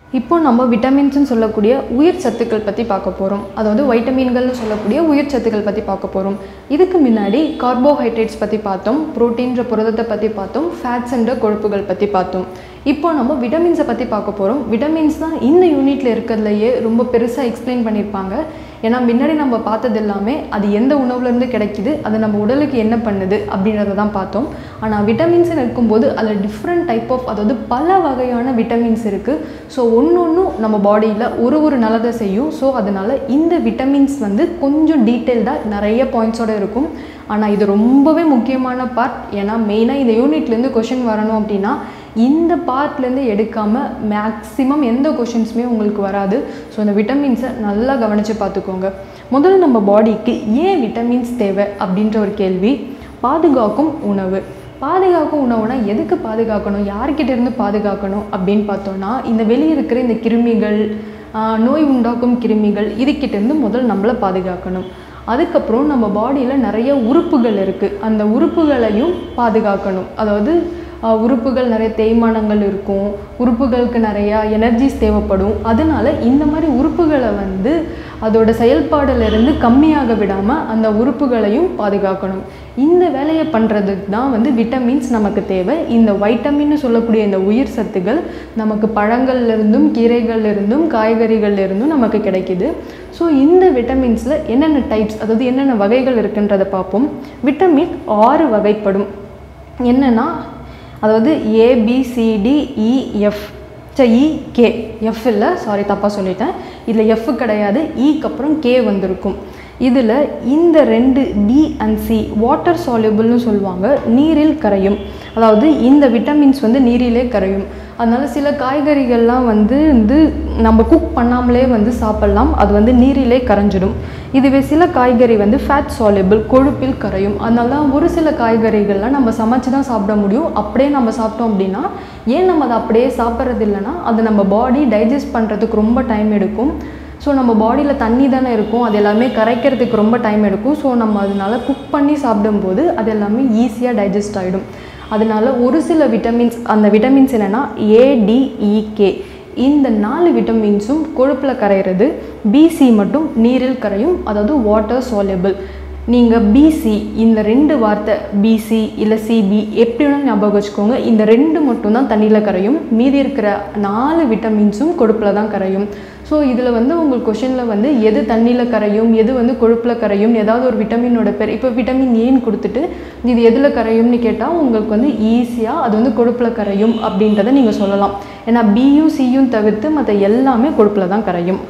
இப்போ நம்ம விட்டமின்ஸ்னு சொல்லக்கூடிய உயிர் சத்துக்கள் பற்றி பார்க்க போகிறோம். அதாவது வைட்டமின்கள்னு சொல்லக்கூடிய உயிர் சத்துக்கள் பற்றி பார்க்க போகிறோம். இதுக்கு முன்னாடி கார்போஹைட்ரேட்ஸ் பற்றி பார்த்தோம், புரோட்டீன்ற புரதத்தை பற்றி பார்த்தோம், ஃபேட்ஸ் என்ற கொழுப்புகள் பற்றி பார்த்தோம். இப்போ நம்ம விட்டமின்ஸை பற்றி பார்க்க போகிறோம். விட்டமின்ஸ் தான் இந்த யூனிட்டில் இருக்கிறதுலையே ரொம்ப பெருசாக எக்ஸ்பிளைன் பண்ணியிருப்பாங்க. ஏன்னா முன்னாடி நம்ம பார்த்தது எல்லாமே அது எந்த உணவுலேருந்து கிடைக்கிது, அது நம்ம உடலுக்கு என்ன பண்ணுது அப்படின்றத தான் பார்த்தோம். ஆனால் விட்டமின்ஸ்னு இருக்கும்போது அதில் டிஃப்ரெண்ட் டைப் ஆஃப், அதாவது பல வகையான விட்டமின்ஸ் இருக்குது. ஸோ ஒன்றும் நம்ம பாடியில் ஒரு நல்லதை செய்யும். ஸோ அதனால் இந்த விட்டமின்ஸ் வந்து கொஞ்சம் டீட்டெயில்டாக நிறைய பாயிண்ட்ஸோடு இருக்கும். ஆனால் இது ரொம்பவே முக்கியமான பார்ட். ஏன்னா மெயினாக இந்த யூனிட்லேருந்து கொஷின் வரணும் அப்படின்னா இந்த பார்ட்லேருந்து எடுக்காமல் மேக்ஸிமம் எந்த கொஷின்ஸுமே உங்களுக்கு வராது. ஸோ இந்த விட்டமின்ஸை நல்லா கவனித்து பார்த்துக்கோங்க. முதல்ல நம்ம பாடிக்கு ஏன் விட்டமின்ஸ் தேவை அப்படின்ற ஒரு கேள்வி. பாதுகாக்கும் உணவு. பாதுகாக்கும் உணவுனா எதுக்கு பாதுகாக்கணும், யார்கிட்ட இருந்து பாதுகாக்கணும் அப்படின்னு பார்த்தோன்னா, இந்த வெளியே இருக்கிற இந்த கிருமிகள், நோய் உண்டாக்கும் கிருமிகள், இதுக்கிட்டேருந்து முதல் நம்மளை பாதுகாக்கணும். அதுக்கப்புறம் நம்ம பாடியில் நிறைய உறுப்புகள் இருக்குது, அந்த உறுப்புகளையும் பாதுகாக்கணும். அதாவது உறுப்புகள் நிறைய தேய்மானங்கள் இருக்கும், உறுப்புகளுக்கு நிறையா எனர்ஜிஸ் தேவைப்படும். அதனால் இந்த மாதிரி உறுப்புகளை வந்து அதோட செயல்பாடிலிருந்து கம்மியாக விடாமல் அந்த உறுப்புகளையும் பாதுகாக்கணும். இந்த வேலையை பண்ணுறதுக்கு தான் வந்து விட்டமின்ஸ் நமக்கு தேவை. இந்த வைட்டமின்னு சொல்லக்கூடிய இந்த உயிர் சத்துக்கள் நமக்கு பழங்கள்லேருந்தும் கீரைகள்லேருந்தும் காய்கறிகள்லேருந்தும் நமக்கு கிடைக்கிது. ஸோ இந்த விட்டமின்ஸில் என்னென்ன டைப்ஸ், அதாவது என்னென்ன வகைகள் இருக்குன்றதை பார்ப்போம். விட்டமின் 6 வகைப்படும். என்னென்னா, அதாவது ABCDEF, கே, எஃப் இல்லை, சாரி தப்பாக சொல்லிட்டேன். இதில் எஃப் கிடையாது, ஈக்கு அப்புறம் கே வந்திருக்கும். இதில் இந்த 2 B and C வாட்டர் சால்யூபிள்னு சொல்லுவாங்க, நீரில் கரையும். அதாவது இந்த விட்டமின்ஸ் வந்து நீரிலே கரையும். அதனால் சில காய்கறிகள்லாம் வந்து நம்ம குக் பண்ணாமலே வந்து சாப்பிட்லாம், அது வந்து நீரிலே கரைஞ்சிடும். இதுவே சில காய்கறி வந்து ஃபேட் சால்யூபிள், கொழுப்பில் கரையும். அதனால தான் ஒரு சில காய்கறிகள்லாம் நம்ம சமைச்சு தான் சாப்பிட முடியும். அப்படியே நம்ம சாப்பிட்டோம் அப்படின்னா, ஏன் நம்ம அதை அப்படியே சாப்பிட்றது இல்லைன்னா, அது நம்ம பாடி டைஜஸ்ட் பண்ணுறதுக்கு ரொம்ப டைம் எடுக்கும். ஸோ நம்ம பாடியில் தண்ணி தானே இருக்கும், அது எல்லாமே கரைக்கிறதுக்கு ரொம்ப டைம் எடுக்கும். ஸோ நம்ம அதனால குக் பண்ணி சாப்பிடும்போது அது எல்லாமே ஈஸியாக டைஜஸ்ட் ஆகிடும். அதனால ஒரு சில விட்டமின்ஸ், அந்த விட்டமின்ஸ் என்னென்னா ADEK, இந்த 4 விட்டமின்ஸும் கொழுப்பில் கரைகிறது. BC மட்டும் நீரில் கரையும், அதாவது வாட்டர் சால்யூபிள். நீங்கள் BC, இந்த 2 வார்த்தை BC இல்லை CB எப்படி வேணாலும் ஞாபகம் வச்சுக்கோங்க. இந்த 2 மட்டும்தான் தண்ணியில் கரையும், மீதி இருக்கிற 4 விட்டமின்ஸும் கொழுப்பில் தான் கரையும். ஸோ இதில் வந்து உங்களுக்கு கொஷனில் வந்து எது தண்ணியில் கரையும், எது வந்து கொழுப்பில் கரையும், ஏதாவது ஒரு விட்டமினோட பேர், இப்போ விட்டமின் ஏன்னு கொடுத்துட்டு இது எதில் கரையும்னு கேட்டால் உங்களுக்கு வந்து ஈஸியாக அது வந்து கொழுப்பில் கரையும் அப்படின்றத நீங்கள் சொல்லலாம். ஏன்னா பியும் சியும் தவிர்த்து மற்ற எல்லாமே கொழுப்பில் தான் கரையும்.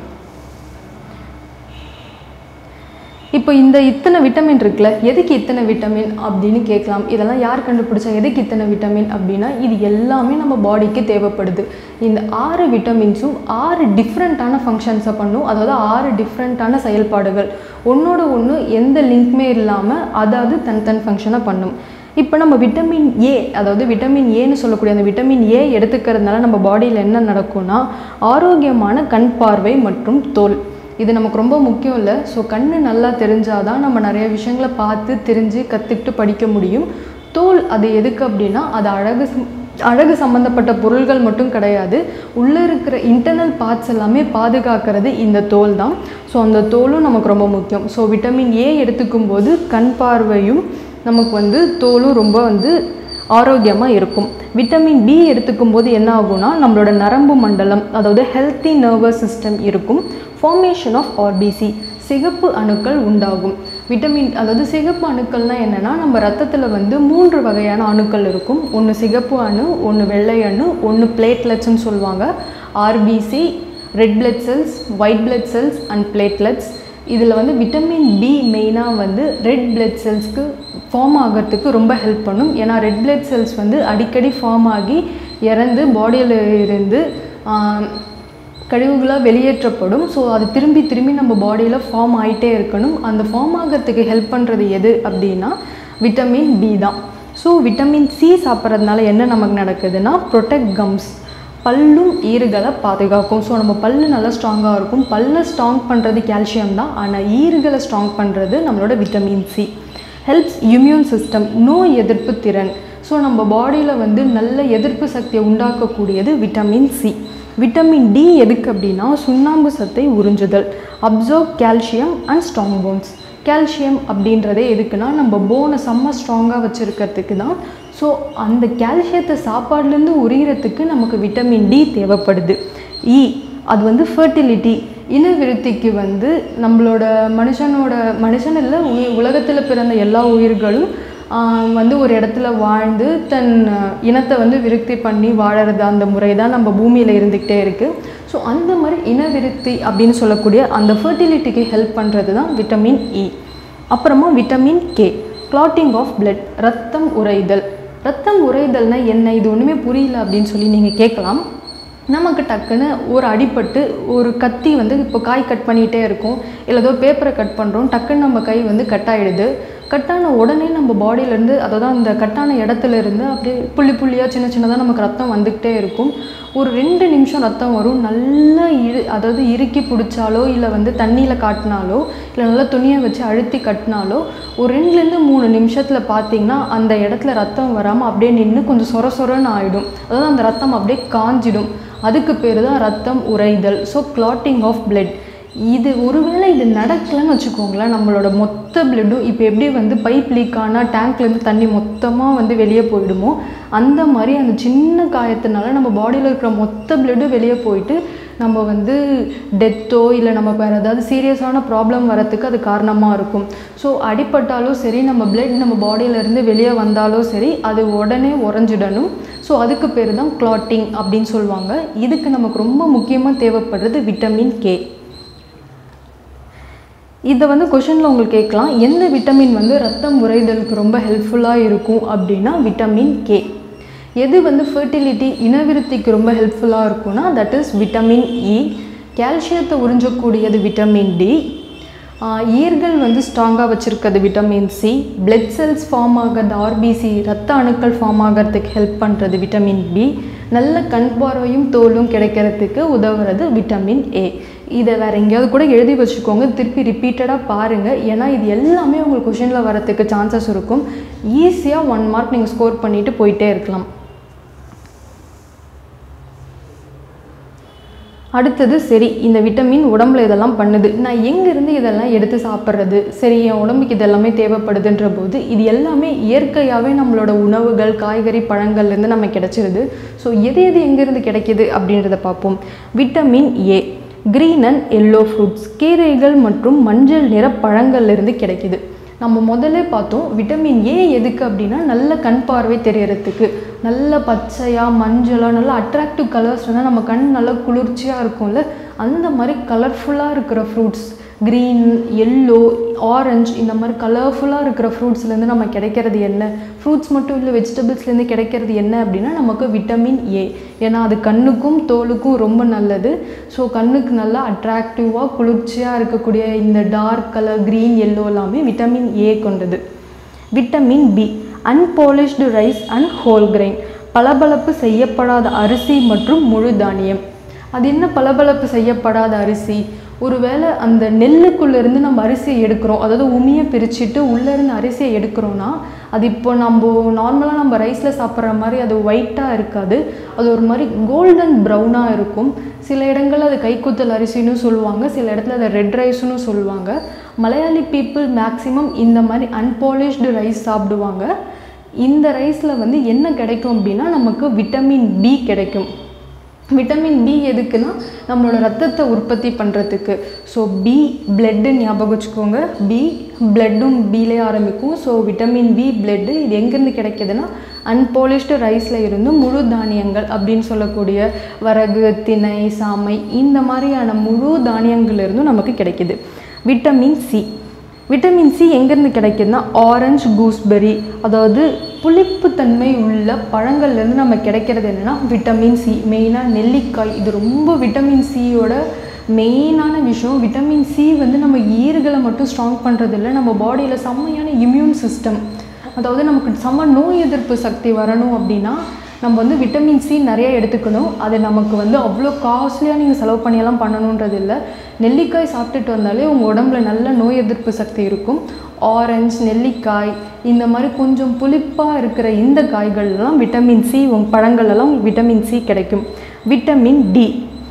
இப்போ இத்தனை விட்டமின் இருக்குல்ல, எதுக்கு இத்தனை விட்டமின் அப்படின்னு கேட்கலாம். இதெல்லாம் யார் கண்டுபிடிச்சா, எதுக்கு இத்தனை விட்டமின் அப்படின்னா, இது எல்லாமே நம்ம பாடிக்கு தேவைப்படுது. இந்த 6 விட்டமின்ஸும் 6 டிஃப்ரெண்ட்டான ஃபங்க்ஷன்ஸை பண்ணும். அதாவது 6 டிஃப்ரெண்ட்டான செயல்பாடுகள், ஒன்றோட ஒன்று எந்த லிங்க்குமே இல்லாமல் அதாவது தன் ஃபங்க்ஷனை பண்ணும். இப்போ நம்ம விட்டமின் ஏ, அதாவது விட்டமின் ஏன்னு சொல்லக்கூடிய அந்த விட்டமின் ஏ எடுத்துக்கிறதுனால நம்ம பாடியில் என்ன நடக்கும்னா, ஆரோக்கியமான கண் பார்வை மற்றும் தோல், இது நமக்கு ரொம்ப முக்கியம் இல்லை. ஸோ கண்ணு நல்லா தெரிஞ்சாதான் நம்ம நிறைய விஷயங்களை பார்த்து தெரிஞ்சு கற்றுக்கிட்டு படிக்க முடியும். தோல் அது எதுக்கு அப்படின்னா, அது அழகு சம்மந்தப்பட்ட பொருள்கள் மட்டும் கிடையாது, உள்ளே இருக்கிற இன்டர்னல் பார்ட்ஸ் எல்லாமே பாதுகாக்கிறது இந்த தோல் தான். ஸோ அந்த தோலும் நமக்கு ரொம்ப முக்கியம். ஸோ விட்டமின் ஏ எடுத்துக்கும் போது கண் பார்வையும் நமக்கு வந்து தோலும் ரொம்ப வந்து ஆரோக்கியமாக இருக்கும். விட்டமின் பி எடுத்துக்கும் போது என்ன ஆகும்னா, நம்மளோட நரம்பு மண்டலம், அதாவது ஹெல்த்தி நர்வஸ் சிஸ்டம் இருக்கும். ஃபார்மேஷன் ஆஃப் RBC, சிகப்பு அணுக்கள் உண்டாகும். அதாவது சிகப்பு அணுக்கள்னால் என்னென்னா, நம்ம ரத்தத்தில் வந்து 3 வகையான அணுக்கள் இருக்கும். ஒன்று சிகப்பு அணு, ஒன்று வெள்ளை அணு, ஒன்று பிளேட்லெட்ஸ்ன்னு சொல்லுவாங்க. RBC, red blood cells, white blood cells and platelets. இதில் வந்து விட்டமின் பி மெயினாக வந்து ரெட் பிளட் செல்ஸ்க்கு ஃபார்ம் ஆகிறதுக்கு ரொம்ப ஹெல்ப் பண்ணும். ஏன்னா ரெட் பிளட் செல்ஸ் வந்து அடிக்கடி ஃபார்ம் ஆகி இறந்து பாடியில் இருந்து கழிவுகளாக வெளியேற்றப்படும். ஸோ அது திரும்பி நம்ம பாடியில் ஃபார்ம் ஆகிட்டே இருக்கணும். அந்த ஃபார்ம் ஆகிறதுக்கு ஹெல்ப் பண்ணுறது எது அப்படின்னா விட்டமின் பி தான். ஸோ விட்டமின் சி சாப்பிட்றதுனால என்ன நமக்கு நடக்குதுன்னா, ப்ரொடெக்ட் கம்ஸ், பல்லும் ஈறுகளை பாதுகாக்கும். ஸோ நம்ம பல்லு நல்லா ஸ்ட்ராங்காக இருக்கும். பல்லை ஸ்ட்ராங் பண்ணுறது கால்சியம் தான், ஆனால் ஈறுகளை ஸ்ட்ராங் பண்ணுறது நம்மளோட vitamin C. Helps immune system, நோய் எதிர்ப்பு திறன். ஸோ நம்ம பாடியில் வந்து நல்ல எதிர்ப்பு சக்தியை உண்டாக்கக்கூடியது விட்டமின் சி. விட்டமின் டி எதுக்கு அப்படின்னா சுண்ணாம்பு சத்தை உறிஞ்சுதல், absorb calcium and strong bones. Calcium அப்படின்றதே எதுக்குன்னா நம்ம போனை செம்ம ஸ்ட்ராங்காக வச்சுருக்கிறதுக்கு தான். ஸோ அந்த கால்சியத்தை சாப்பாடுலேருந்து உரிகிறதுக்கு நமக்கு விட்டமின் டி தேவைப்படுது. இ அது வந்து ஃபர்டிலிட்டி, இனவிருத்திக்கு வந்து நம்மளோட மனுஷன் இல்லை உலகத்தில் பிறந்த எல்லா உயிர்களும் வந்து ஒரு இடத்துல வாழ்ந்து தன் இனத்தை வந்து விருத்தி பண்ணி வாழறது அந்த முறை தான் நம்ம பூமியில் இருந்துக்கிட்டே இருக்குது. ஸோ அந்த மாதிரி இனவிருத்தி அப்படின்னு சொல்லக்கூடிய அந்த ஃபர்டிலிட்டிக்கு ஹெல்ப் பண்ணுறது தான் விட்டமின் இ. அப்புறமா vitamin K, clotting of blood, ரத்தம் உறைதல். ரத்தம் உறைதல்னால் என்ன, இது ஒன்றுமே புரியல அப்படின்னு சொல்லி நீங்கள் கேட்கலாம். நமக்கு டக்குன்னு ஒரு அடிபட்டு ஒரு கத்தி வந்து இப்போ காய் கட் பண்ணிகிட்டே இருக்கும், இல்லை ஏதோ பேப்பரை கட் பண்ணுறோம், டக்குன்னு நம்ம கை வந்து கட் ஆகிடுது. கட்டான உடனே நம்ம பாடியிலேருந்து, அதாவது அந்த கட்டான இடத்துலேருந்து அப்படியே புள்ளி புள்ளியாக சின்ன சின்னதாக நமக்கு ரத்தம் வந்துக்கிட்டே இருக்கும். ஒரு 2 நிமிஷம் ரத்தம் வரும். நல்லா அதாவது இறுக்கி பிடிச்சாலோ இல்லை வந்து தண்ணியில் காட்டினாலோ இல்லை நல்லா துணியை வச்சு அழுத்தி கட்டினாலோ ஒரு 2லேருந்து 3 நிமிஷத்தில் பார்த்திங்கன்னா அந்த இடத்துல ரத்தம் வராமல் அப்படியே நின்று கொஞ்சம் சொர சொரன்னு ஆகிடும். அதாவது அந்த ரத்தம் அப்படியே காஞ்சிடும். அதுக்கு பேர் தான் ரத்தம் உறைதல். So clotting of blood. இது ஒருவேளை இது நடக்கலைன்னு வச்சுக்கோங்களேன், நம்மளோட மொத்த பிளட்டும் இப்போ எப்படி வந்து பைப் லீக் ஆனால் டேங்க்லேருந்து தண்ணி மொத்தமாக வந்து வெளியே போயிடுமோ அந்த மாதிரி அந்த சின்ன காயத்தினால நம்ம பாடியில் இருக்கிற மொத்த பிளட்டும் வெளியே போயிட்டு நம்ம வந்து டெத்தோ இல்லை நம்ம வேறு ஏதாவது சீரியஸான ப்ராப்ளம் வரத்துக்கு அது காரணமாக இருக்கும். ஸோ அடிப்பட்டாலும் சரி, நம்ம பிளட் நம்ம பாடியிலேருந்து வெளியே வந்தாலும் சரி, அது உடனே உறைஞ்சிடணும். ஸோ அதுக்கு பேர் தான் கிளாட்டிங் அப்படின்னு சொல்லுவாங்க. இதுக்கு நமக்கு ரொம்ப முக்கியமாக தேவைப்படுறது விட்டமின் கே. இதை வந்து கொஷனில் உங்களுக்கு கேட்கலாம், எந்த விட்டமின் வந்து ரத்தம் உறைதலுக்கு ரொம்ப ஹெல்ப்ஃபுல்லாக இருக்கும் அப்படின்னா விட்டமின் கே. எது வந்து ஃபர்டிலிட்டி இனவிருத்திக்கு ரொம்ப ஹெல்ப்ஃபுல்லாக இருக்கும்னா தட் இஸ் விட்டமின் இ. கால்சியத்தை உறிஞ்சக்கூடியது விட்டமின் டி. ஈர்கள் வந்து ஸ்ட்ராங்காக வச்சுருக்கிறது vitamin C. Blood cells form ஆகிறது ஆர்பிசி, ரத்த அணுக்கள் ஃபார்ம் ஆகிறதுக்கு ஹெல்ப் பண்ணுறது விட்டமின் பி. நல்ல கண் பார்வையும் தோலும் கிடைக்கிறதுக்கு உதவுறது விட்டமின் ஏ. இதை வேறு எங்கேயாவது கூட எழுதி வச்சுக்கோங்க, திருப்பி ரிப்பீட்டடாக பாருங்கள். ஏன்னா இது எல்லாமே உங்களுக்கு கொஷனில் வரத்துக்கு சான்சஸ் இருக்கும். ஈஸியாக 1 மார்க் நீங்கள் ஸ்கோர் பண்ணிவிட்டு போயிட்டே இருக்கலாம். அடுத்தது, சரி இந்த விட்டமின் உடம்புல இதெல்லாம் பண்ணுது, நான் எங்கேருந்து இதெல்லாம் எடுத்து சாப்பிட்றது, சரி என் உடம்புக்கு இதெல்லாமே தேவைப்படுதுன்ற போது இது எல்லாமே இயற்கையாகவே நம்மளோட உணவுகள், காய்கறி, பழங்கள்லேருந்து நம்ம கிடச்சிருது. ஸோ எது எங்கேருந்து கிடைக்கிது அப்படின்றத பார்ப்போம். Vitamin A green and yellow fruits, கீரைகள் மற்றும் மஞ்சள் நிற பழங்கள்லேருந்து கிடைக்கிது. நம்ம முதல்ல பார்த்தோம் விட்டமின் ஏ எதுக்கு அப்படின்னா நல்ல கண் பார்வை தெரியறதுக்கு, நல்ல பச்சையாக மஞ்சளாக நல்ல அட்ராக்டிவ் கலர்ஸ் வந்து நம்ம கண் நல்லா குளிர்ச்சியாக இருக்கும்ல, அந்த மாதிரி கலர்ஃபுல்லாக இருக்கிற ஃப்ரூட்ஸ், க்ரீன், எல்லோ, ஆரஞ்சு இந்த மாதிரி கலர்ஃபுல்லாக இருக்கிற ஃப்ரூட்ஸ்லேருந்து நம்ம கிடைக்கிறது என்ன, ஃப்ரூட்ஸ் மட்டும் இல்லை வெஜிடபிள்ஸ்லேருந்து கிடைக்கிறது என்ன அப்படின்னா நமக்கு விட்டமின் ஏ. ஏன்னா அது கண்ணுக்கும் தோலுக்கும் ரொம்ப நல்லது. ஸோ கண்ணுக்கு நல்லா அட்ராக்டிவாக குளிர்ச்சியாக இருக்கக்கூடிய இந்த டார்க் கலர் க்ரீன், எல்லோ எல்லாமே விட்டமின் ஏ கொண்டது. Vitamin B unpolished rice and whole grain, பளபளப்பு செய்யப்படாத அரிசி மற்றும் முழு தானியம். அது என்ன பளபளப்பு செய்யப்படாத அரிசி? ஒருவேளை அந்த நெல்லுக்குள்ளேருந்து நம்ம அரிசியை எடுக்கிறோம், அதாவது உமியை பிரிச்சுட்டு உள்ளேருந்து அரிசியை எடுக்கிறோன்னா அது இப்போ நம்ம நார்மலாக நம்ம ரைஸில் சாப்பிட்ற மாதிரி அது ஒயிட்டாக இருக்காது, அது ஒரு மாதிரி கோல்டன் ப்ரௌனாக இருக்கும். சில இடங்களில் அது கைக்குத்தல் அரிசின்னு சொல்லுவாங்க, சில இடத்துல அதை ரெட் ரைஸ்னு சொல்லுவாங்க. மலையாளி பீப்புள் மேக்ஸிமம் இந்த மாதிரி அன்பாலிஷ்டு ரைஸ் சாப்பிடுவாங்க. இந்த ரைஸில் வந்து என்ன கிடைக்கும் அப்படின்னா நமக்கு விட்டமின் பி கிடைக்கும். விட்டமின் பி எதுக்குன்னா நம்மளோட ரத்தத்தை உற்பத்தி பண்ணுறதுக்கு. ஸோ பி பிளட்டு ஞாபகம் வச்சுக்கோங்க, பி பிளட்டும் பிலே ஆரம்பிக்கும். ஸோ விட்டமின் பி பிளட்டு இது எங்கேருந்து கிடைக்கிதுன்னா அன்பாலிஷ்டு ரைஸில் இருந்து முழு தானியங்கள் அப்படின்னு சொல்லக்கூடிய வரகு, திணை, சாமை இந்த மாதிரியான முழு தானியங்கள்லேருந்தும் நமக்கு கிடைக்கிது. விட்டமின் சி, விட்டமின் சி எங்கேருந்து கிடைக்குதுன்னா ஆரஞ்சு, கூஸ்பெரி, அதாவது புளிப்புத்தன்மை உள்ள பழங்கள்லேருந்து நம்ம கிடைக்கிறது என்னென்னா விட்டமின் சி. மெயினாக நெல்லிக்காய், இது ரொம்ப விட்டமின் சியோட மெயினான விஷயம். விட்டமின் சி வந்து நம்ம ஈறுகளை மட்டும் ஸ்ட்ராங் பண்ணுறதில்ல, நம்ம பாடியில் செம்மையான இம்யூன் சிஸ்டம், அதாவது நமக்கு செம்ம நோய் எதிர்ப்பு சக்தி வரணும் அப்படின்னா நம்ம வந்து விட்டமின் சி நிறைய எடுத்துக்கணும். அது நமக்கு வந்து அவ்வளோ காஸ்ட்லியாக நீங்கள் செலவு பண்ணியெல்லாம் பண்ணணுன்றது இல்லை. நெல்லிக்காய் சாப்பிட்டுட்டு வந்தாலே உங்கள் உடம்புல நல்ல நோய் எதிர்ப்பு சக்தி இருக்கும். ஆரஞ்சு, நெல்லிக்காய் இந்த மாதிரி கொஞ்சம் புளிப்பாக இருக்கிற இந்த காய்கள்லாம் விட்டமின் சி, பழங்கள்லாம் விட்டமின் சி கிடைக்கும். Vitamin D,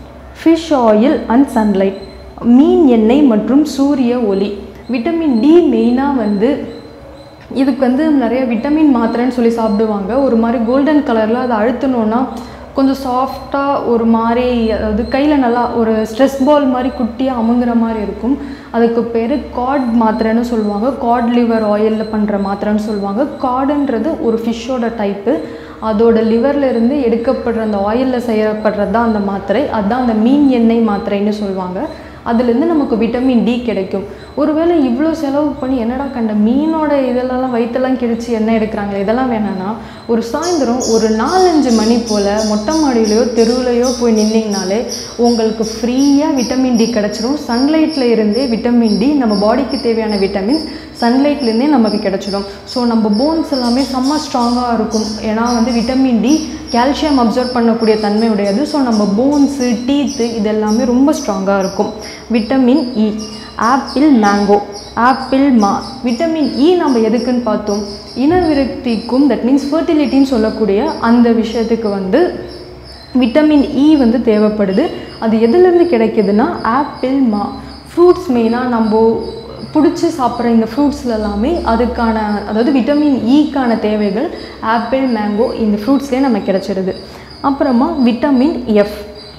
fish oil and sunlight, மீன் எண்ணெய் மற்றும் சூரிய ஒளி. விட்டமின் டி மெயினாக வந்து இதுக்கு வந்து நிறைய விட்டமின் மாத்திரைன்னு சொல்லி சாப்பிடுவாங்க. ஒரு மாதிரி கோல்டன் கலரில் அதை அழுத்தணுன்னா கொஞ்சம் சாஃப்டாக ஒரு மாதிரி, அதாவது கையில் நல்லா ஒரு ஸ்ட்ரெஸ் பால் மாதிரி குட்டியாக அமுங்குற மாதிரி இருக்கும். அதுக்கு பேர் காட் மாத்திரைன்னு சொல்லுவாங்க. காட் லிவர் ஆயிலில் பண்ணுற மாத்திரைன்னு சொல்லுவாங்க. காடுன்றது ஒரு ஃபிஷ்ஷோட டைப்பு. அதோட லிவரில் இருந்து எடுக்கப்படுற அந்த ஆயிலில் செய்யப்படுறது தான் அந்த மாத்திரை. அதுதான் அந்த மீன் எண்ணெய் மாத்திரைன்னு சொல்லுவாங்க. அதுலேருந்து நமக்கு விட்டமின் டி கிடைக்கும். ஒருவேளை இவ்வளோ செலவு பண்ணி என்னடா கண்ட மீனோட இதெல்லாம் வயிற்றெல்லாம் கிழிச்சு எண்ணெய் எடுக்கிறாங்களே, இதெல்லாம் வேணான்னா ஒரு சாயந்தரம் ஒரு 4-5 மணி போல் மொட்டை மாடியிலையோ தெருவுலையோ போய் நின்னிங்கனாலே உங்களுக்கு ஃப்ரீயாக விட்டமின் டி கிடச்சிடும். சன்லைட்டில் இருந்தே விட்டமின் டி, நம்ம பாடிக்கு தேவையான விட்டமின்ஸ் சன்லைட்லேருந்தே நமக்கு கிடச்சிடும். ஸோ நம்ம போன்ஸ் எல்லாமே செம்ம ஸ்ட்ராங்காக இருக்கும். ஏன்னா வந்து விட்டமின் டி கால்சியம் அப்சர்வ் பண்ணக்கூடிய தன்மை உடையது. ஸோ நம்ம போன்ஸு, டீத்து இது எல்லாமே ரொம்ப ஸ்ட்ராங்காக இருக்கும். Vitamin E, apple, mango, apple, vitamin E நம்ம எதுக்குன்னு பார்த்தோம், இனவிருத்திக்கும், தட் மீன்ஸ் ஃபர்டிலிட்டின்னு சொல்லக்கூடிய அந்த விஷயத்துக்கு வந்து விட்டமின் இ வந்து தேவைப்படுது. அது எதுலேருந்து கிடைக்குதுன்னா ஆப்பிள், ஃப்ரூட்ஸ். மெயினாக நம்ம பிடிச்சி சாப்பிட்ற இந்த ஃப்ரூட்ஸில் எல்லாமே அதுக்கான, அதாவது விட்டமின் இக்கான தேவைகள் ஆப்பிள், மேங்கோ இந்த ஃப்ரூட்ஸ்லேயே நமக்கு கிடச்சிருது. அப்புறமா விட்டமின் எஃப்,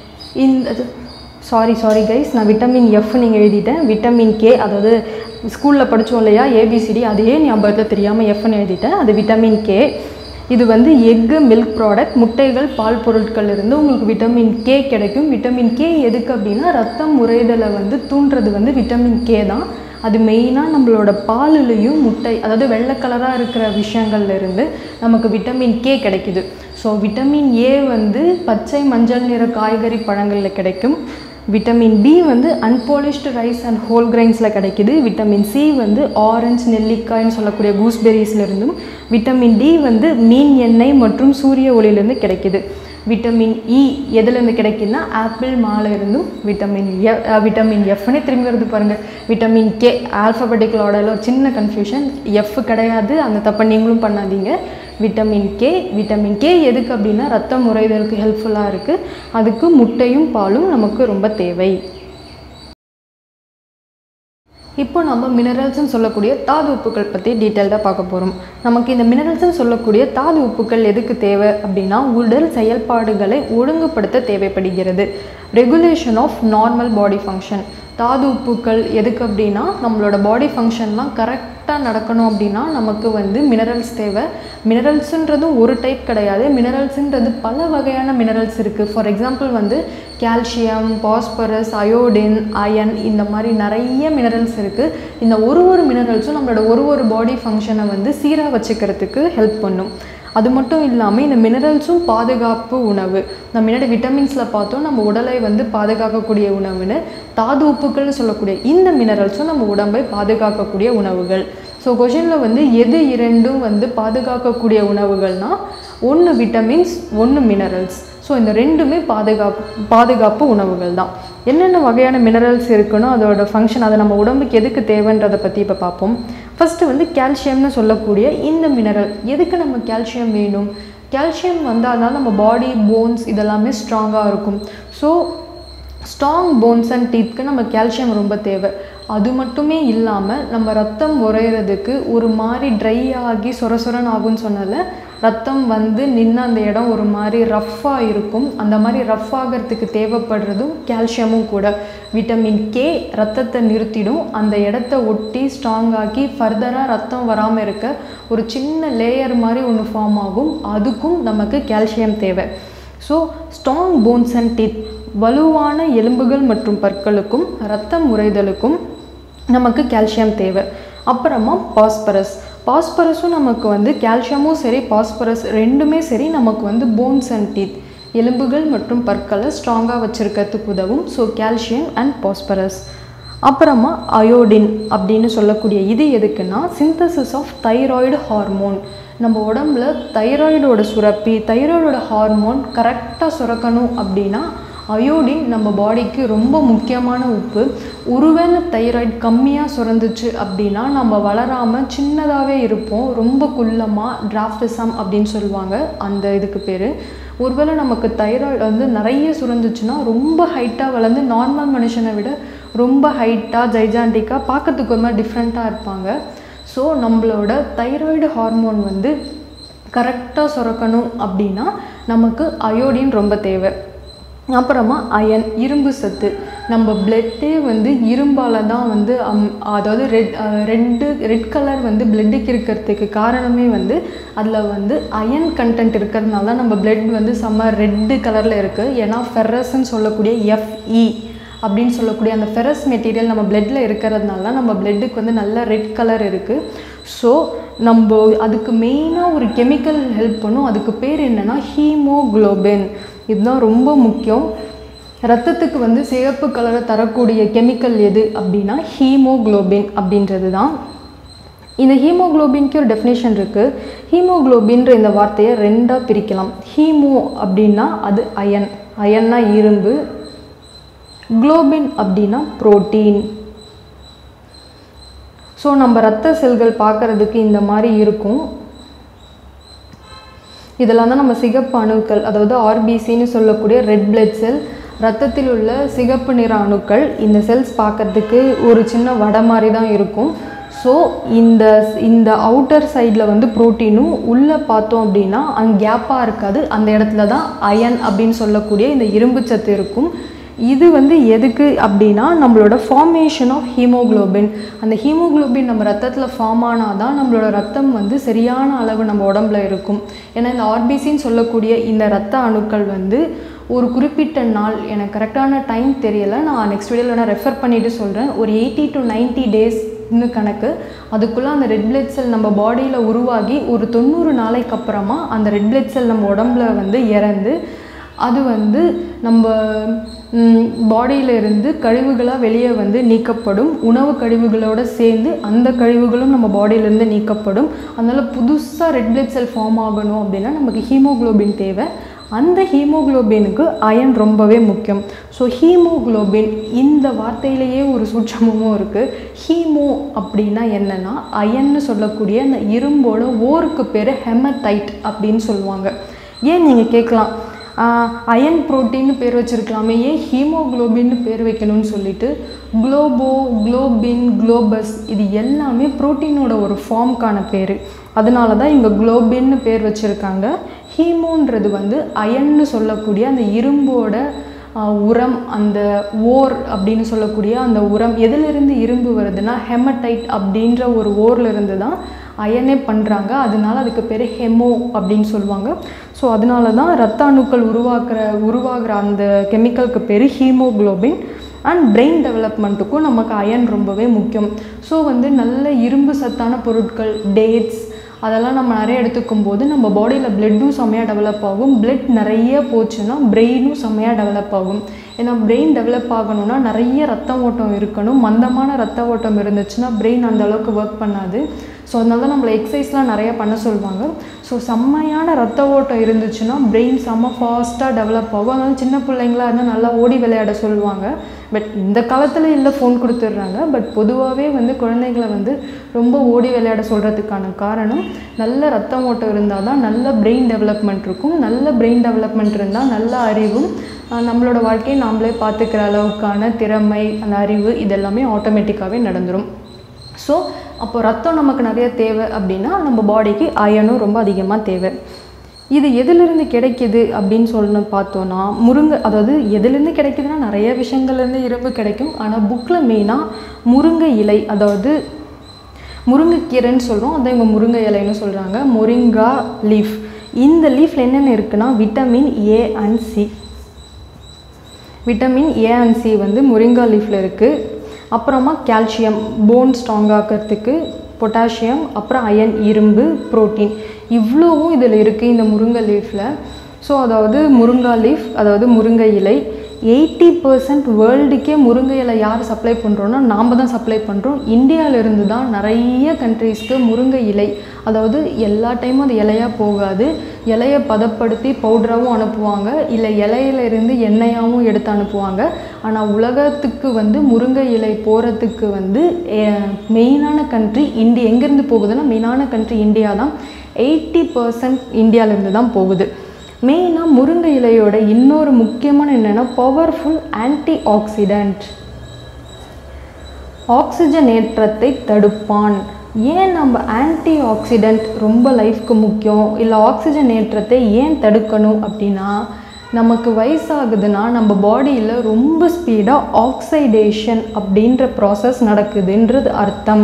இந்த சாரி கைஸ், நான் விட்டமின் எஃப் நீங்கள் எழுதிட்டேன். விட்டமின் கே, அதாவது ஸ்கூலில் படித்தோம் இல்லையா ஏபிசிடி, அதையே ஞாபகத்தில் தெரியாமல் எஃப்னு எழுதிட்டேன். அது விட்டமின் கே. இது வந்து எக்கு, மில்க் ப்ராடக்ட், முட்டைகள், பால் பொருட்கள் இருந்து உங்களுக்கு விட்டமின் கே கிடைக்கும். விட்டமின் கே எதுக்கு அப்படின்னா ரத்தம் உறைதலை வந்து தூண்டுறது வந்து விட்டமின் கே தான். அது மெயினாக நம்மளோட பாலுலேயும் முட்டை, அதாவது வெள்ளை கலராக இருக்கிற விஷயங்கள்லேருந்து நமக்கு விட்டமின் கே கிடைக்குது. ஸோ விட்டமின் ஏ வந்து பச்சை மஞ்சள் நிற காய்கறி பழங்களில் கிடைக்கும். விட்டமின் பி வந்து அன்பாலிஷ்டு ரைஸ் அண்ட் ஹோல் கிரைன்ஸில் கிடைக்கிது. விட்டமின் சி வந்து ஆரஞ்சு, நெல்லிக்காய்ன்னு சொல்லக்கூடிய கூஸ்பெரிஸ்லேருந்தும். விட்டமின் டி வந்து மீன் எண்ணெய் மற்றும் சூரிய ஒளியிலேருந்து கிடைக்கிது. விட்டமின் இ எதுலேருந்து கிடைக்குதுன்னா ஆப்பிள், இருந்தும். விட்டமின் எஃப்னே திரும்பி வருது பாருங்கள். விட்டமின் கே ஆல்ஃபபெட்டிக்கல் ஆர்டரில் ஒரு சின்ன கன்ஃபியூஷன், எஃப் கிடையாது, அந்த தப்பை நீங்களும் பண்ணாதீங்க. விட்டமின் கே எதுக்கு அப்படின்னா ரத்தம் உறைதலுக்கு ஹெல்ப்ஃபுல்லாக இருக்குது. அதுக்கு முட்டையும் பாலும் நமக்கு ரொம்ப தேவை. இப்போ நம்ம மினரல்ஸ்ன்னு சொல்லக்கூடிய தாது உப்புக்கள் பற்றி டீட்டெயில்டாக பார்க்க போகிறோம். நமக்கு இந்த மினரல்ஸ்ன்னு சொல்லக்கூடிய தாது உப்புக்கள் எதுக்கு தேவை அப்படின்னா உடல் செயல்பாடுகளை ஒழுங்குபடுத்த தேவைப்படுகிறது. Regulation of normal body function. தாது உப்புக்கள் எதுக்கு அப்படின்னா நம்மளோட பாடி ஃபங்க்ஷன்லாம் கரெக்டாக நடக்கணும் அப்படின்னா நமக்கு வந்து மினரல்ஸ் தேவை. மினரல்ஸுன்றதும் ஒரு டைப் கிடையாது. மினரல்ஸுன்றது பல வகையான மினரல்ஸ் இருக்குது. ஃபார் எக்ஸாம்பிள் வந்து கால்சியம், பாஸ்பரஸ், அயோடின், அயன், இந்த மாதிரி நிறைய மினரல்ஸ் இருக்குது. இந்த ஒரு மினரல்ஸும் நம்மளோட ஒரு பாடி ஃபங்க்ஷனை வந்து சீராக வச்சுக்கிறதுக்கு ஹெல்ப் பண்ணும். அது மட்டும் இல்லாமல் இந்த மினரல்ஸும் பாதுகாப்பு உணவு. நம்ம முன்னாடி விட்டமின்ஸில் பார்த்தோம் நம்ம உடலை வந்து பாதுகாக்கக்கூடிய உணவுன்னு. தாது உப்புக்கள்னு சொல்லக்கூடிய இந்த மினரல்ஸும் நம்ம உடம்பை பாதுகாக்கக்கூடிய உணவுகள். ஸோ கொஷினில் வந்து எது இரண்டும் வந்து பாதுகாக்கக்கூடிய உணவுகள்னால் ஒன்று விட்டமின்ஸ், ஒன்று மினரல்ஸ். ஸோ இந்த ரெண்டுமே பாதுகாப்பு உணவுகள் தான். என்னென்ன வகையான மினரல்ஸ் இருக்குன்னா அதோட ஃபங்க்ஷன், அதை நம்ம உடம்புக்கு எதுக்கு தேவைன்றதை பற்றி இப்போ பார்ப்போம். ஃபஸ்ட்டு வந்து கால்சியம்னு சொல்லக்கூடிய இந்த மினரல். எதுக்கு நம்ம கால்சியம் வேணும்? கால்சியம் வந்தால் தான் நம்ம பாடி, போன்ஸ் இதெல்லாமே ஸ்ட்ராங்காக இருக்கும். ஸோ ஸ்ட்ராங் போன்ஸ் அண்ட் டீத்துக்கு நம்ம கால்சியம் ரொம்ப தேவை. அது மட்டுமே இல்லாமல் நம்ம ரத்தம் உறையிறதுக்கு ஒரு மாதிரி ட்ரை ஆகி சொரன்னு ஆகும்னு சொன்னால ரத்தம் வந்து நின்று அந்த இடம் ஒரு மாதிரி ரஃப்பாக இருக்கும். அந்த மாதிரி ரஃப் ஆகிறதுக்கு தேவைப்படுறதும் கால்சியமும் கூட. விட்டமின் கே ரத்தத்தை நிறுத்திடும். அந்த இடத்த ஒட்டி ஸ்ட்ராங் ஆக்கி ஃபர்தராக ரத்தம் வராமல் இருக்க ஒரு சின்ன லேயர் மாதிரி ஒன்று ஃபார்ம் ஆகும். அதுக்கும் நமக்கு கால்சியம் தேவை. So strong bones and teeth, வலுவான எலும்புகள் மற்றும் பற்களுக்கும் ரத்தம் உறைதலுக்கும் நமக்கு கால்சியம் தேவை. அப்புறமா பாஸ்பரஸும் நமக்கு வந்து கால்சியமும் சரி பாஸ்பரஸ் ரெண்டுமே சரி நமக்கு வந்து போன்ஸ் அண்ட் டீத், எலும்புகள் மற்றும் பற்களை ஸ்ட்ராங்காக வச்சுருக்கிறதுக்கு உதவும். So calcium and phosphorus. அப்புறமா அயோடின் அப்படின்னு சொல்லக்கூடிய இது எதுக்குன்னா சிந்தசிஸ் ஆஃப் தைராய்டு ஹார்மோன். நம்ம உடம்புல தைராய்டோட சுரப்பி, தைராய்டோட ஹார்மோன் கரெக்டாக சுரக்கணும் அப்படின்னா அயோடின் நம்ம பாடிக்கு ரொம்ப முக்கியமான உப்பு. ஒருவேளை தைராய்டு கம்மியாக சுரந்துச்சு அப்படின்னா நம்ம வளராமல் சின்னதாகவே இருப்போம், ரொம்ப குள்ளமாக, டிராஃப்டிசம் அப்படின்னு சொல்லுவாங்க அந்த இதுக்கு பேர். ஒருவேளை நமக்கு தைராய்டு வந்து நிறைய சுரந்துச்சுன்னா ரொம்ப ஹைட்டாக வளர்ந்து நார்மல் மனுஷனை விட ரொம்ப ஹைட்டாக ஜைஜாண்டிக்காக பார்க்கறதுக்கு ஒரு மாதிரி டிஃப்ரெண்ட்டாக இருப்பாங்க. ஸோ நம்மளோட தைராய்டு ஹார்மோன் வந்து கரெக்டாக சுரக்கணும் அப்படின்னா நமக்கு அயோடின் ரொம்ப தேவை. அப்புறமா அயன், இரும்பு சத்து. நம்ம பிளட்டே வந்து இரும்பால் தான் வந்து அதாவது ரெட் கலர் வந்து பிளட்டுக்கு இருக்கிறதுக்கு காரணமே வந்து அதில் வந்து அயன் கண்டென்ட் இருக்கிறதுனால தான் நம்ம பிளட் வந்து செம்ம ரெட்டு கலரில் இருக்குது. ஏன்னா ஃபெரஸ்ன்னு சொல்லக்கூடிய Fe அப்படின்னு சொல்லக்கூடிய அந்த ஃபெரஸ் மெட்டீரியல் நம்ம பிளட்டில் இருக்கிறதுனால தான் நம்ம பிளட்டுக்கு வந்து நல்ல ரெட் கலர் இருக்குது. ஸோ நம்ம அதுக்கு மெயினாக ஒரு கெமிக்கல் ஹெல்ப் பண்ணும், அதுக்கு பேர் என்னென்னா ஹீமோகுளோபின். இதுதான் ரொம்ப முக்கியம். ரத்தத்துக்கு வந்து சிவப்பு கலரை தரக்கூடிய கெமிக்கல் எது அப்படின்னா ஹீமோகுளோபின் அப்படின்றது தான். இந்த ஹீமோகுளோபின்க்கு ஒரு டெஃபினேஷன் இருக்குது. ஹீமோகுளோபின்ற இந்த வார்த்தையை ரெண்டாக பிரிக்கலாம். ஹீமோ அப்படின்னா அது அயன், அயன்னா இரும்பு. குளோபின் அப்படின்னா புரோட்டீன். ஸோ நம்ம ரத்த செல்கள் பார்க்குறதுக்கு இந்த மாதிரி இருக்கும். இதெல்லாம் தான் நம்ம சிகப்பு அணுக்கள், அதாவது ஆர்பிசின்னு சொல்லக்கூடிய ரெட் பிளட் செல். ரத்தத்தில் உள்ள சிகப்பு நிற அணுக்கள். இந்த செல்ஸ் பார்க்குறதுக்கு ஒரு சின்ன வடை மாதிரி தான் இருக்கும். ஸோ இந்த அவுட்டர் சைடில் வந்து ப்ரோட்டீனும் உள்ளே பார்த்தோம் அப்படின்னா அங்கே கேப்பாக இருக்காது, அந்த இடத்துல தான் அயன் அப்படின்னு சொல்லக்கூடிய இந்த இரும்பு சத்து இருக்கும். இது வந்து எதுக்கு அப்படின்னா நம்மளோட ஃபார்மேஷன் ஆஃப் ஹீமோகுளோபின். அந்த ஹீமோகுளோபின் நம்ம ரத்தத்தில் ஃபார்ம் ஆனால் தான் நம்மளோட ரத்தம் வந்து சரியான அளவு நம்ம உடம்புல இருக்கும். ஏன்னா இந்த ஆர்பிசின்னு சொல்லக்கூடிய இந்த ரத்த அணுக்கள் வந்து ஒரு குறிப்பிட்ட நாள், எனக்கு கரெக்டான டைம் தெரியலை, நான் நெக்ஸ்ட் வீடியோவில் நான் ரெஃபர் பண்ணிவிட்டு சொல்கிறேன், ஒரு 80 to 90 டேஸ்னு கணக்கு. அதுக்குள்ளே அந்த ரெட் பிளட் செல் நம்ம பாடியில் உருவாகி ஒரு 90 நாளைக்கு அப்புறமா அந்த ரெட் பிளட் செல் நம்ம உடம்புல வந்து இறந்து அது வந்து நம்ம பாடியிலிருந்து கழிவுகளாக வெளியே வந்து நீக்கப்படும். உணவு கழிவுகளோடு சேர்ந்து அந்த கழிவுகளும் நம்ம பாடியிலேருந்து நீக்கப்படும். அதனால் புதுசாக ரெட் பிளட் செல் ஃபார்ம் ஆகணும் அப்படின்னா நமக்கு ஹீமோகுளோபின் தேவை. அந்த ஹீமோகுளோபினுக்கு அயன் ரொம்பவே முக்கியம். ஸோ ஹீமோகுளோபின் இந்த வார்த்தையிலேயே ஒரு சூட்சமும் இருக்குது. ஹீமோ அப்படின்னா என்னென்னா அயன்னு சொல்லக்கூடிய அந்த இரும்போட ஓருக்கு பேர் ஹெமடைட் அப்படின்னு சொல்லுவாங்க. ஏன் நீங்கள் கேட்கலாம், அயன் புரோட்டீன்னு பேர் வச்சுருக்கலாமே, ஏன் ஹீமோகுளோபின்னு பேர் வைக்கணும்னு சொல்லிட்டு. குளோபோ, குளோபின், குளோபஸ் இது எல்லாமே புரோட்டீனோட ஒரு ஃபார்முக்கான பேர். அதனால தான் இங்கே குளோபின்னு பேர் வச்சுருக்காங்க. ஹீமோன்றது வந்து அயன்னு சொல்லக்கூடிய அந்த இரும்போட உரம், அந்த ஓர் அப்படின்னு சொல்லக்கூடிய அந்த உரம். எதிலிருந்து இரும்பு வருதுன்னா ஹெமடைட் அப்படின்ற ஒரு ஓர்லேருந்து தான் அயனே பண்ணுறாங்க. அதனால அதுக்கு பேர் ஹெமோ அப்படின்னு சொல்லுவாங்க. ஸோ அதனால தான் ரத்த அணுக்கள் உருவாகிற அந்த கெமிக்கலுக்கு பேர் ஹீமோகுளோபின். அண்ட் பிரெயின் டெவலப்மெண்ட்டுக்கும் நமக்கு அயன் ரொம்பவே முக்கியம். ஸோ வந்து நல்ல இரும்பு சத்தான பொருட்கள், டேட்ஸ் அதெல்லாம் நம்ம நிறைய எடுத்துக்கும் போது நம்ம பாடியில் பிளட்டும் செம்மையாக டெவலப் ஆகும். பிளட் நிறைய போச்சுன்னா பிரெயினும் செம்மையாக டெவலப் ஆகும். ஏன்னா பிரெயின் டெவலப் ஆகணும்னா நிறைய ரத்த ஓட்டம் இருக்கணும். மந்தமான ரத்த ஓட்டம் இருந்துச்சுன்னா பிரெயின் அந்த அளவுக்கு ஒர்க் பண்ணாது. ஸோ அதனால தான் நம்மளை எக்ஸசைஸ்லாம் நிறையா பண்ண சொல்லுவாங்க. ஸோ செம்மையான ரத்த ஓட்டம் இருந்துச்சுன்னா பிரெயின் செம்ம ஃபாஸ்ட்டாக டெவலப் ஆகும். அதனால சின்ன பிள்ளைங்களாக இருந்தால் நல்லா ஓடி விளையாட சொல்லுவாங்க. பட் இந்த காலத்தில் இல்லை, ஃபோன் கொடுத்துட்றாங்க. பட் பொதுவாகவே வந்து குழந்தைகளை வந்து ரொம்ப ஓடி விளையாட சொல்கிறதுக்கான காரணம் நல்ல ரத்த ஓட்டம் இருந்தால் தான் நல்ல பிரெயின் டெவலப்மெண்ட் இருக்கும். நல்ல பிரெயின் டெவலப்மெண்ட் இருந்தால் நல்ல அறிவும், நம்மளோட வாழ்க்கையை நாமளே பார்த்துக்கிற அளவுக்கான திறமை, அந்த அறிவு இதெல்லாமே ஆட்டோமேட்டிக்காகவே நடந்துடும். ஸோ அப்போ ரத்தம் நமக்கு நிறைய தேவை அப்படின்னா நம்ம பாடிக்கு அயனும் ரொம்ப அதிகமாக தேவை. இது எதிலிருந்து கிடைக்கிது அப்படின்னு சொல்லணும் பார்த்தோன்னா முருங்கை, அதாவது எதுலேருந்து கிடைக்கிதுன்னா நிறைய விஷயங்கள்லேருந்து இரும்பு கிடைக்கும். ஆனால் புக்கில் மெயினாக முருங்கை இலை, அதாவது முருங்கைக்கீரைன்னு சொல்கிறோம், அதை இவங்க முருங்கை இலைன்னு சொல்கிறாங்க. Moringa leaf. இந்த லீஃபில் என்னென்ன இருக்குன்னா vitamin A and C. Vitamin A and C வந்து முருங்கா லீஃபில் இருக்குது. அப்புறமா கால்சியம், போன் ஸ்ட்ராங் ஆக்கிறதுக்கு, பொட்டாசியம், அப்புறம் அயன், இரும்பு, புரோட்டீன் இவ்வளவும் இதில் இருக்குது இந்த முருங்கை லீஃபில். ஸோ அதாவது முருங்கா லீஃப், அதாவது முருங்கை இலை, 80% வேர்ல்டுக்கே முருங்கை இலை யார் சப்ளை பண்ணுறோன்னா நாம் தான் சப்ளை பண்ணுறோம். இந்தியாவிலிருந்து தான் நிறைய கண்ட்ரீஸ்க்கு முருங்கை இலை, அதாவது எல்லா டைமும் அது இலையாக போகாது, இலையை பதப்படுத்தி பவுடராகவும் அனுப்புவாங்க, இல்லை இலையிலிருந்து எண்ணெயாகவும் எடுத்து அனுப்புவாங்க. ஆனால் உலகத்துக்கு வந்து முருங்கை இலை போகிறதுக்கு வந்து மெயினான கண்ட்ரி இந்தியா. எங்கேருந்து போகுதுன்னா மெயினான கண்ட்ரி இந்தியா தான். 80% இந்தியாவிலேருந்து தான் போகுது. மெயினாக முருங்கை இலையோட இன்னொரு முக்கியமான என்னென்னா பவர்ஃபுல் ஆன்டி ஆக்சிடென்ட், ஆக்சிஜனேற்றத்தை தடுப்பான். ஏன் நம்ம ஆன்டி ஆக்சிடென்ட் ரொம்ப லைஃப்க்கு முக்கியம், இல்லை ஆக்சிஜனேற்றத்தை ஏன் தடுக்கணும் அப்படின்னா, நமக்கு வயசாகுதுன்னா நம்ம பாடியில் ரொம்ப ஸ்பீடாக ஆக்சைடேஷன் அப்படின்ற ப்ராசஸ் நடக்குதுன்றது அர்த்தம்.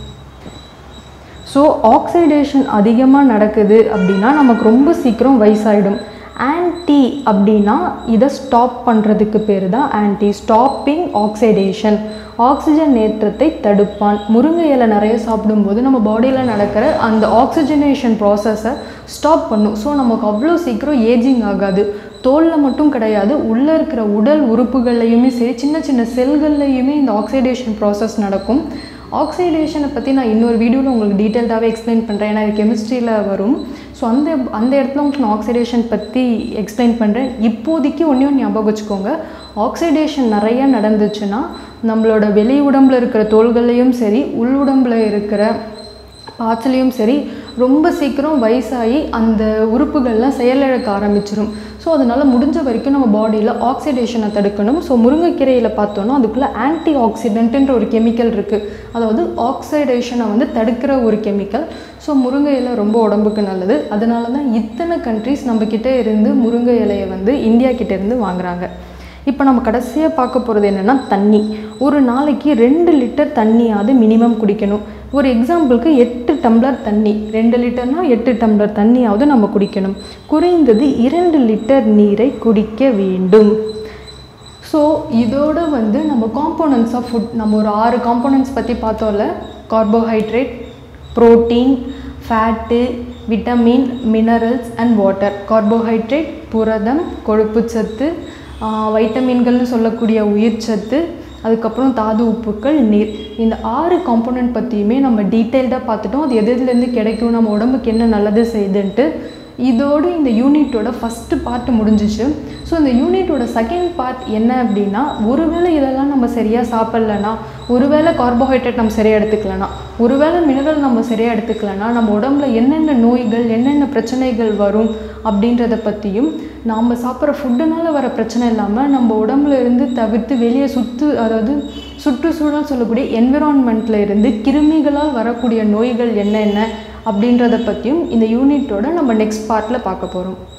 ஸோ ஆக்சிடேஷன் அதிகமாக நடக்குது அப்படின்னா நமக்கு ரொம்ப சீக்கிரம் வயசாகிடும். ஆன்டி அப்படின்னா இதை ஸ்டாப் பண்ணுறதுக்கு பேர் தான் ஆன்டி, ஸ்டாப்பிங் ஆக்சிடேஷன், ஆக்சிஜன் ஏற்றத்தை தடுப்பான். முருங்கை இலை நிறைய சாப்பிடும்போது நம்ம பாடியில் நடக்கிற அந்த ஆக்சிஜனேஷன் ப்ராசஸை ஸ்டாப் பண்ணும். ஸோ நமக்கு அவ்வளோ சீக்கிரம் ஏஜிங் ஆகாது. தோலில் மட்டும் கிடையாது, உள்ளே இருக்கிற உடல் உறுப்புகள்லையுமே சரி, சின்ன சின்ன செல்கள்லையுமே இந்த ஆக்சிடேஷன் ப்ராசஸ் நடக்கும். ஆக்சிடேஷனை பற்றி நான் இன்னொரு வீடியோவில் உங்களுக்கு டீட்டெயில்டாகவே எக்ஸ்பிளைன் பண்ணுறேன், ஏன்னா இது கெமிஸ்ட்ரியில் வரும். ஸோ அந்த இடத்துல உங்களுக்கு நான் ஆக்சிடேஷன் பற்றி எக்ஸ்பிளைன் பண்ணுறேன். இப்போதைக்கு ஒன்று ஞாபகம் வச்சுக்கோங்க, ஆக்சிடேஷன் நிறைய நடந்துச்சுன்னா நம்மளோட வெளி உடம்பில் இருக்கிற தோள்கள்லையும் சரி, உள் உடம்பில் இருக்கிற பார்ட்ஸ்லேயும் சரி ரொம்ப சீக்கிரம் வயசாகி அந்த உறுப்புகள்லாம் செயலிழக்க ஆரம்பிச்சிடும். ஸோ அதனால் முடிஞ்ச வரைக்கும் நம்ம பாடியில் ஆக்சிடேஷனை தடுக்கணும். ஸோ முருங்கைக்கீரையில் பார்த்தோன்னா அதுக்குள்ளே ஆன்டி ஆக்சிடென்ட்ன்ற ஒரு கெமிக்கல் இருக்குது, அதாவது ஆக்சிடேஷனை வந்து தடுக்கிற ஒரு கெமிக்கல். ஸோ முருங்கை இலை ரொம்ப உடம்புக்கு நல்லது. அதனால தான் இத்தனை கண்ட்ரிஸ் நம்மக்கிட்ட இருந்து முருங்கை இலையை வந்து இந்தியா கிட்டேருந்து வாங்குகிறாங்க. இப்போ நம்ம கடைசியாக பார்க்க போகிறது என்னென்னா தண்ணி. ஒரு நாளைக்கு 2 லிட்டர் தண்ணியாவது மினிமம் குடிக்கணும். ஒரு எக்ஸாம்பிளுக்கு 8 டம்ளர் தண்ணி, 2 லிட்டர்னால் 8 டம்ளர் தண்ணியாவது நம்ம குடிக்கணும். குறைந்தது 2 லிட்டர் நீரை குடிக்க வேண்டும். ஸோ இதோட வந்து நம்ம காம்போனன்ட்ஸ் ஆஃப் ஃபுட், நம்ம ஒரு 6 காம்போனன்ட்ஸ் பற்றி பார்த்தோம்ல, carbohydrate, protein, fat, vitamin, minerals and water. Carbohydrate புரதம், கொழுப்புச்சத்து, வைட்டமின்கள்னு சொல்லக்கூடிய உயிர் சத்து, அதுக்கப்புறம் தாது உப்புக்கள், நீர். இந்த 6 காம்போனன்ட் பற்றியுமே நம்ம டீட்டெயில்டாக பார்த்துட்டோம். அது எதுலேருந்து கிடைக்கும், நம்ம உடம்புக்கு என்ன நல்லது செய்யுதுன்ட்டு. இதோடு இந்த யூனிட்டோட ஃபஸ்ட்டு பார்ட் முடிஞ்சிச்சு. ஸோ இந்த யூனிட்டோட செகண்ட் பார்ட் என்ன அப்படின்னா, ஒருவேளை இதெல்லாம் நம்ம சரியாக சாப்பிட்லனா, ஒருவேளை கார்போஹைட்ரேட் நம்ம சரியாக எடுத்துக்கலனா, ஒருவேளை மினரல் நம்ம சரியாக எடுத்துக்கலனா நம்ம உடம்புல என்னென்ன நோய்கள், என்னென்ன பிரச்சனைகள் வரும் அப்படின்றத பற்றியும், நாம் சாப்பிட்ற ஃபுட்டுனால வர பிரச்சனை இல்லாமல் நம்ம உடம்புல இருந்து தவிர்த்து வெளியே அதாவது சுற்றுச்சூழல் சொல்லக்கூடிய என்விரான்மெண்ட்டில் இருந்து கிருமிகளால் வரக்கூடிய நோய்கள் என்னென்ன அப்படின்றத பற்றியும் இந்த யூனிட்டோட நம்ம நெக்ஸ்ட் பார்ட்டில் பார்க்க போகிறோம்.